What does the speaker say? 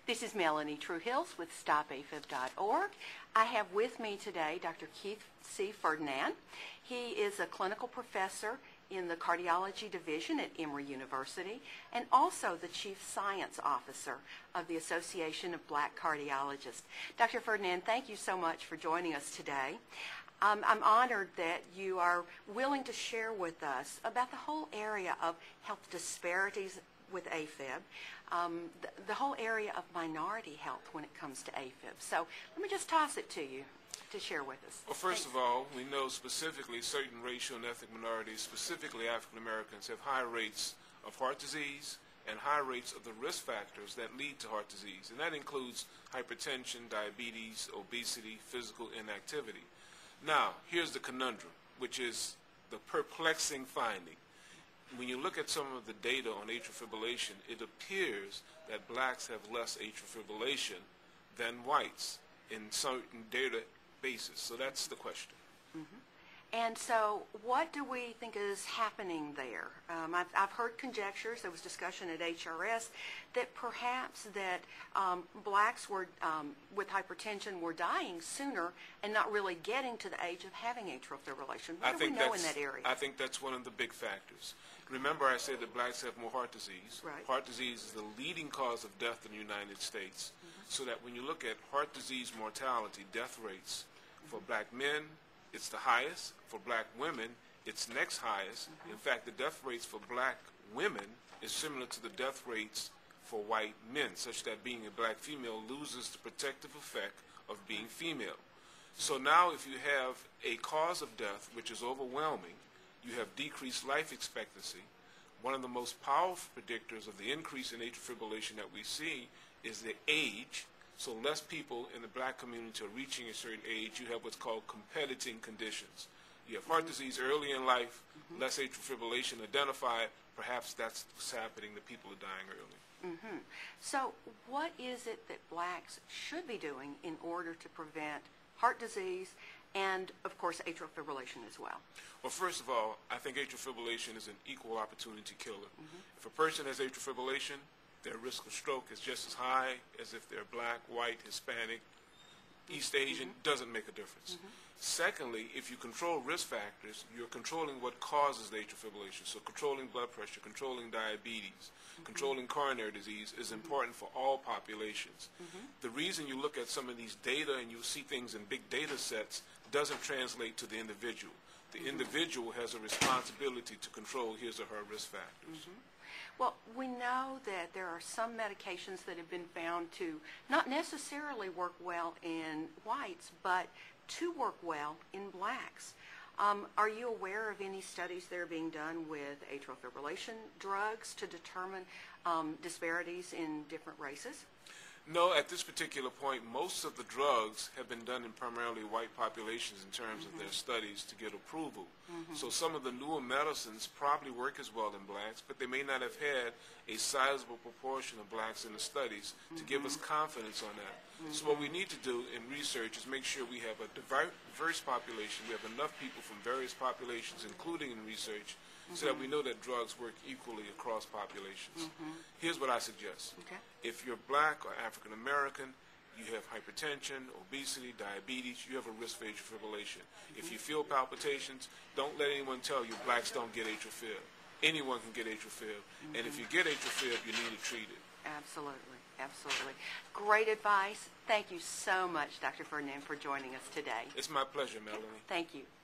This is Melanie Truehills with StopAfib.org. I have with me today Dr. Keith C. Ferdinand. He is a clinical professor in the Cardiology Division at Emory University and also the Chief Science Officer of the Association of Black Cardiologists. Dr. Ferdinand, thank you so much for joining us today. I'm honored that you are willing to share with us about the whole area of health disparities with AFib, the whole area of minority health when it comes to AFib. So let me just toss it to you to share with us. Well, first of all, we know specifically certain racial and ethnic minorities, specifically African Americans, have high rates of heart disease and high rates of the risk factors that lead to heart disease. And that includes hypertension, diabetes, obesity, physical inactivity. Now, here's the conundrum, which is the perplexing finding. When you look at some of the data on atrial fibrillation, it appears that blacks have less atrial fibrillation than whites in certain databases. So that's the question. Mm-hmm. And so what do we think is happening there? I've heard conjectures, there was discussion at HRS, that perhaps that blacks were, with hypertension were dying sooner and not really getting to the age of having atrial fibrillation. What do we know in that area? I think that's one of the big factors. Remember I said that blacks have more heart disease. Right. Heart disease is the leading cause of death in the United States. Mm-hmm. So that when you look at heart disease mortality, death rates, for black men, it's the highest. For black women, it's next highest. Mm-hmm. In fact, the death rates for black women is similar to the death rates for white men, such that being a black female loses the protective effect of being female. So now if you have a cause of death, which is overwhelming, you have decreased life expectancy. One of the most powerful predictors of the increase in atrial fibrillation that we see is the age. So less people in the black community are reaching a certain age. You have what's called competing conditions. You have heart disease early in life, less atrial fibrillation identified. Perhaps that's what's happening, that people are dying early. Mm-hmm. So what is it that blacks should be doing in order to prevent heart disease and, of course, atrial fibrillation as well? Well, first of all, I think atrial fibrillation is an equal opportunity killer. Mm-hmm. If a person has atrial fibrillation, their risk of stroke is just as high as if they're black, white, Hispanic, East Asian, doesn't make a difference. Secondly, if you control risk factors, you're controlling what causes the atrial fibrillation. So controlling blood pressure, controlling diabetes, controlling coronary disease is important for all populations. The reason you look at some of these data and you see things in big data sets doesn't translate to the individual. The individual has a responsibility to control his or her risk factors. Well, we know that there are some medications that have been found to not necessarily work well in whites, but to work well in blacks. Are you aware of any studies that are being done with atrial fibrillation drugs to determine disparities in different races? No, at this particular point, most of the drugs have been done in primarily white populations in terms of their studies to get approval. So some of the newer medicines probably work as well in blacks, but they may not have had a sizable proportion of blacks in the studies to give us confidence on that. So what we need to do in research is make sure we have a diverse population. We have enough people from various populations, including in research, so that we know that drugs work equally across populations. Here's what I suggest. If you're black or African American, you have hypertension, obesity, diabetes, you have a risk for atrial fibrillation. If you feel palpitations, don't let anyone tell you blacks don't get atrial fib. Anyone can get atrial fib, and if you get atrial fib, you need to treat it. Absolutely, absolutely. Great advice. Thank you so much, Dr. Ferdinand, for joining us today. It's my pleasure, Melanie. Thank you.